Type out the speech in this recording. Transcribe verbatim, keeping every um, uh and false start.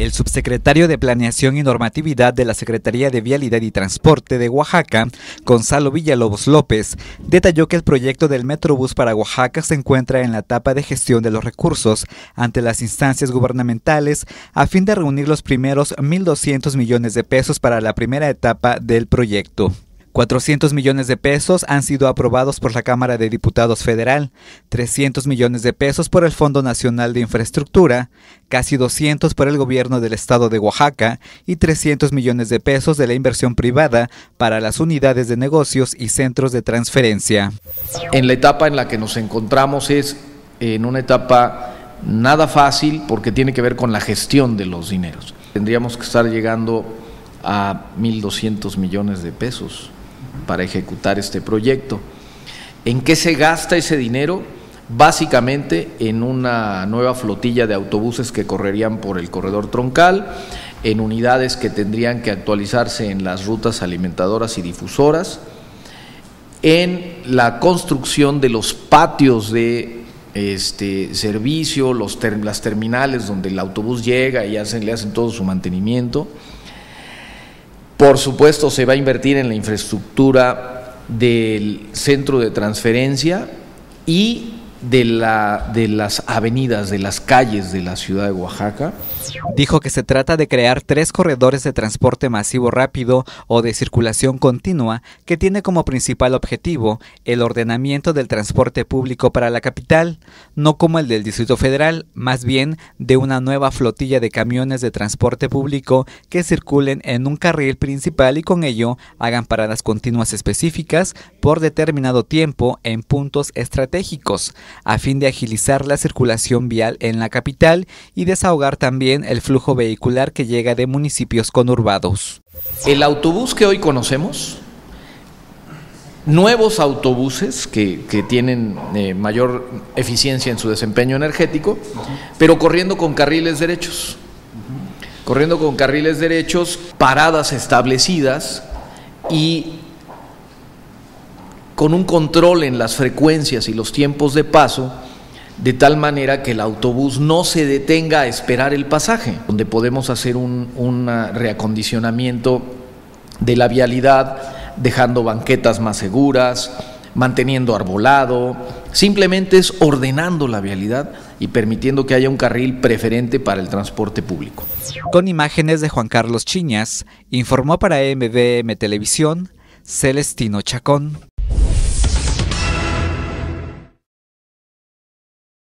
El subsecretario de Planeación y Normatividad de la Secretaría de Vialidad y Transporte de Oaxaca, Gonzalo Villalobos López, detalló que el proyecto del Metrobús para Oaxaca se encuentra en la etapa de gestión de los recursos ante las instancias gubernamentales a fin de reunir los primeros mil doscientos millones de pesos para la primera etapa del proyecto. cuatrocientos millones de pesos han sido aprobados por la Cámara de Diputados Federal, trescientos millones de pesos por el Fondo Nacional de Infraestructura, casi doscientos por el Gobierno del Estado de Oaxaca y trescientos millones de pesos de la inversión privada para las unidades de negocios y centros de transferencia. En la etapa en la que nos encontramos es en una etapa nada fácil porque tiene que ver con la gestión de los dineros. Tendríamos que estar llegando a mil doscientos millones de pesos para ejecutar este proyecto. ¿En qué se gasta ese dinero? Básicamente en una nueva flotilla de autobuses que correrían por el corredor troncal, en unidades que tendrían que actualizarse en las rutas alimentadoras y difusoras, en la construcción de los patios de este servicio, los ter, las terminales donde el autobús llega y hacen, le hacen todo su mantenimiento. Por supuesto, se va a invertir en la infraestructura del centro de transferencia y de, la, de las avenidas, de las calles de la ciudad de Oaxaca. Dijo que se trata de crear tres corredores de transporte masivo rápido o de circulación continua que tiene como principal objetivo el ordenamiento del transporte público para la capital, no como el del Distrito Federal, más bien de una nueva flotilla de camiones de transporte público que circulen en un carril principal y con ello hagan paradas continuas específicas por determinado tiempo en puntos estratégicos, a fin de agilizar la circulación vial en la capital y desahogar también el flujo vehicular que llega de municipios conurbados. El autobús que hoy conocemos, nuevos autobuses que, que tienen eh, mayor eficiencia en su desempeño energético, pero corriendo con carriles derechos, corriendo con carriles derechos, paradas establecidas y con un control en las frecuencias y los tiempos de paso, de tal manera que el autobús no se detenga a esperar el pasaje, donde podemos hacer un, un reacondicionamiento de la vialidad, dejando banquetas más seguras, manteniendo arbolado, simplemente es ordenando la vialidad y permitiendo que haya un carril preferente para el transporte público. Con imágenes de Juan Carlos Chiñas, informó para M V M Televisión, Celestino Chacón.